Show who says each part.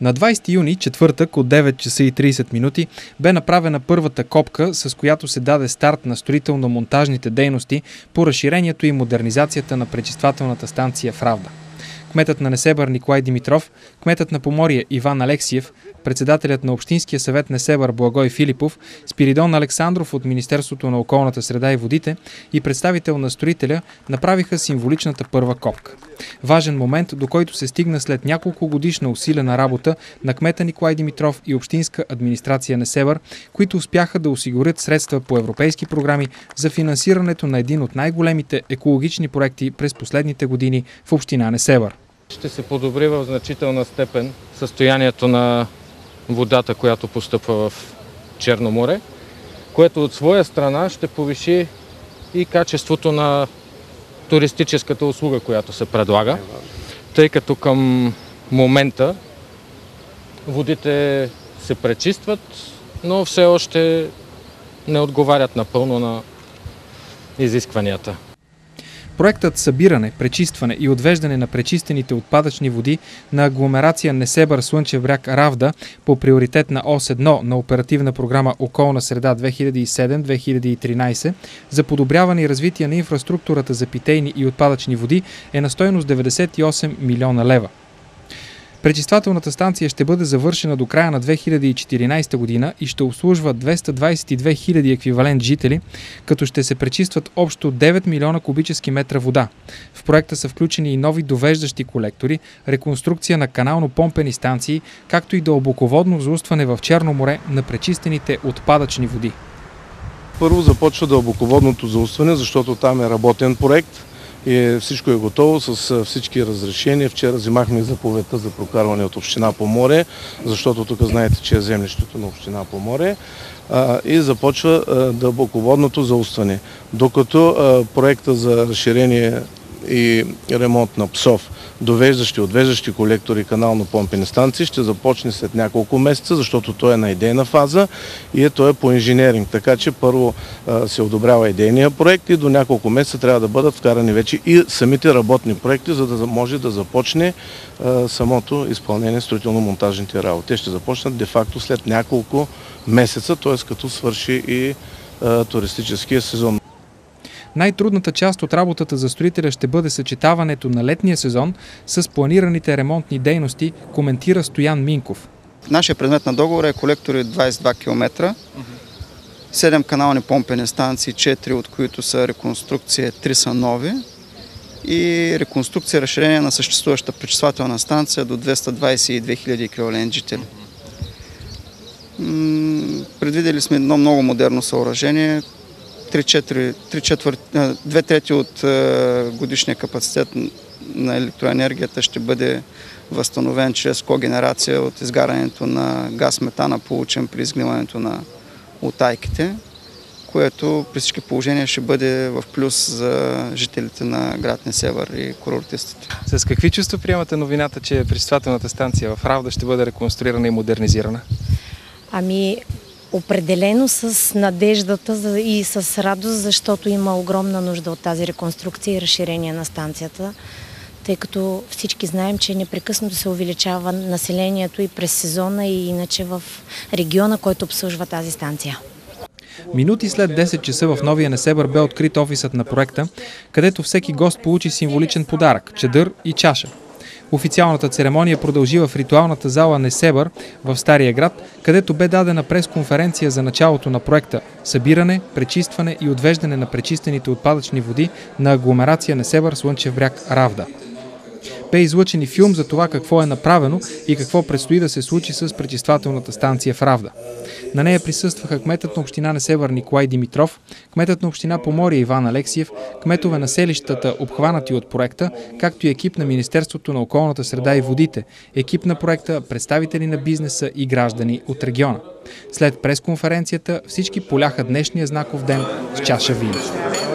Speaker 1: На 20 юни, четвъртък, от 9 часа и 30 минути, бе направена първата копка, с която се даде старт на строително-монтажните дейности по разширението и модернизацията на пречиствателната станция в Равда. Кметът на Несебър Николай Димитров, кметът на Поморие Иван Алексиев, председателят на Общинския съвет Несебър Благой Филипов, Спиридон Александров от Министерството на околната среда и водите и представител на строителя направиха символичната първа копка. Важен момент, до който се стигна след няколко годишна усилена работа на кмета Николай Димитров и Общинска администрация Несебър, които успяха да осигурят средства по европейски програми за финансирането на един от най-големите екологични проекти през последните години в община Несебър.
Speaker 2: Ще се подобри в значителна степен състоянието на водата, която постъпва в Черно море, което от своя страна ще повиши и качеството на туристическата услуга, която се предлага, тъй като към момента водите се пречистват, но все още не отговарят напълно на изискванията.
Speaker 1: Проектът събиране, пречистване и отвеждане на пречистените отпадъчни води на агломерация Несебър Слънчев бряг Равда по приоритет на ОС 1 на оперативна програма Околна среда 2007-2013 за подобряване и развитие на инфраструктурата за питейни и отпадъчни води е на стойност 98 милиона лева. Пречиствателната станция ще бъде завършена до края на 2014 година и ще обслужва 222 000 еквивалент жители, като ще се пречистват общо 9 милиона кубически метра вода. В проекта са включени и нови довеждащи колектори, реконструкция на канално-помпени станции, както и дълбоководно заустване в Черно море на пречистените отпадъчни води.
Speaker 3: Първо започва дълбоководното заустване, защото там е работен проект. И всичко е готово с всички разрешения. Вчера взимахме заповедта за прокарване от община Поморие, защото тук знаете, че е землището на община Поморие. И започва дълбоководното заустване. Докато проекта за разширение и ремонт на ПСОВ, довеждащи, отвеждащи колектори, канално-помпени станции, ще започне след няколко месеца, защото той е на идейна фаза и той е по инженеринг. Така че първо се одобрява идейния проект и до няколко месеца трябва да бъдат вкарани вече и самите работни проекти, за да може да започне самото изпълнение строително-монтажните работи. Те ще започнат де-факто след няколко месеца, т.е. като свърши и туристическия сезон.
Speaker 1: Най-трудната част от работата за строителя ще бъде съчетаването на летния сезон с планираните ремонтни дейности, коментира Стоян Минков.
Speaker 4: Нашия предмет на договора е колектори 22 км, 7 канални помпени станции, 4 от които са реконструкция, 3 са нови и реконструкция, разширение на съществуваща пречиствателна станция до 222 000 еквивалент жители. Предвидели сме едно много модерно съоръжение. 2/3 от годишния капацитет на електроенергията ще бъде възстановен чрез когенерация от изгарянето на газ метана, получен при изгниването на утайките, което при всички положения ще бъде в плюс за жителите на град Несебър и курортистите.
Speaker 1: С какви чувства приемате новината, че пречиствателната станция в Равда ще бъде реконструирана и модернизирана?
Speaker 5: Определено с надеждата и с радост, защото има огромна нужда от тази реконструкция и разширение на станцията, тъй като всички знаем, че непрекъснато се увеличава населението и през сезона и иначе в региона, който обслужва тази станция.
Speaker 1: Минути след 10 часа в новия Несебър бе открит офисът на проекта, където всеки гост получи символичен подарък – чадър и чаша. Официалната церемония продължи в ритуалната зала Несебър в Стария град, където бе дадена пресконференция за началото на проекта – събиране, пречистване и отвеждане на пречистените отпадъчни води на агломерация Несебър Слънчев бряг Равда. Бе излъчен и филм за това какво е направено и какво предстои да се случи с пречиствателната станция в Равда. На нея присъстваха кметът на община Несебър Николай Димитров, кметът на община Поморие Иван Алексиев, кметове на селищата, обхванати от проекта, както и екип на Министерството на околната среда и водите, екип на проекта, представители на бизнеса и граждани от региона. След пресконференцията всички поляха днешния знаков ден с чаша вино.